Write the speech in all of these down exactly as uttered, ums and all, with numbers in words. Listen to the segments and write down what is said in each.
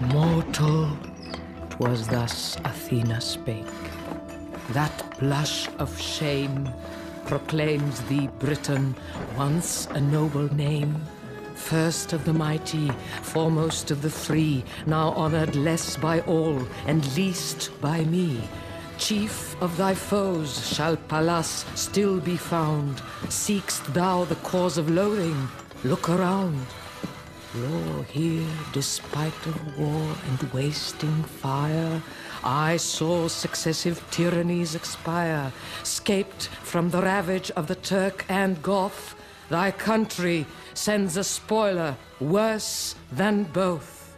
Mortal, 'twas thus Athena spake. That blush of shame proclaims thee, Britain, once a noble name. First of the mighty, foremost of the free, now honored less by all and least by me. Chief of thy foes shall Pallas still be found. Seek'st thou the cause of loathing? Look around. Lo, here, despite of war and wasting fire, I saw successive tyrannies expire. 'Scaped from the ravage of the Turk and Goth, thy country sends a spoiler worse than both.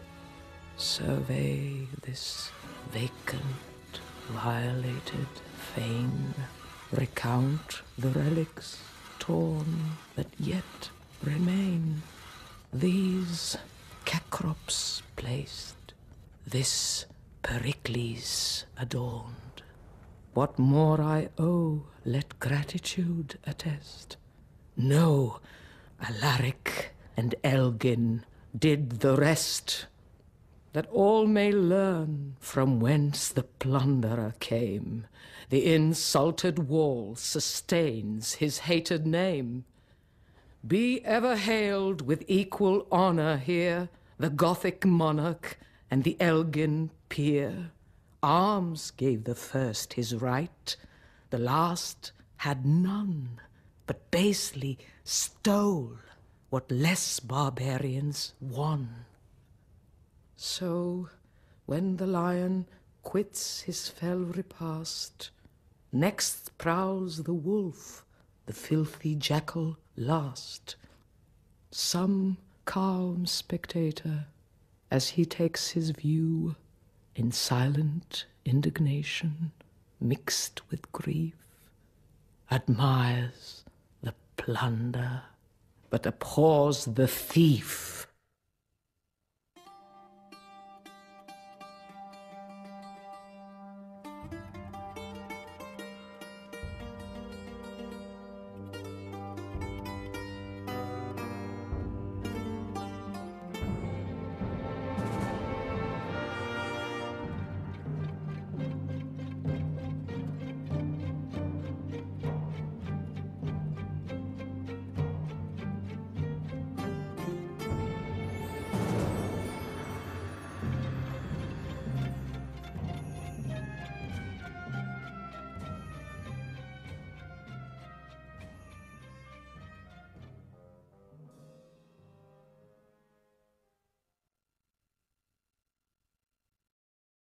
Survey this vacant, violated fane. Recount the relics torn that yet remain. These Cecrops placed, this Pericles adorned. What more I owe, let gratitude attest. No, Alaric and Elgin did the rest, that all may learn from whence the plunderer came. The insulted wall sustains his hated name. Be ever hailed with equal honor here, the Gothic monarch and the Elgin peer. Arms gave the first his right, the last had none, but basely stole what less barbarians won. So, when the lion quits his fell repast, next prowls the wolf, the filthy jackal last. Some calm spectator, as he takes his view, in silent indignation mixed with grief, admires the plunder, but abhors the thief